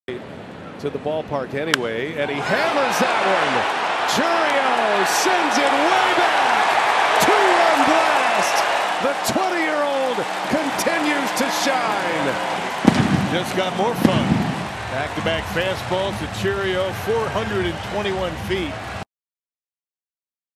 to the ballpark anyway, and he hammers that one. Chourio sends it way back. Two-run blast. The 20-year-old continues to shine. Just got more fun. Back-to-back fastballs to Chourio, 421 feet.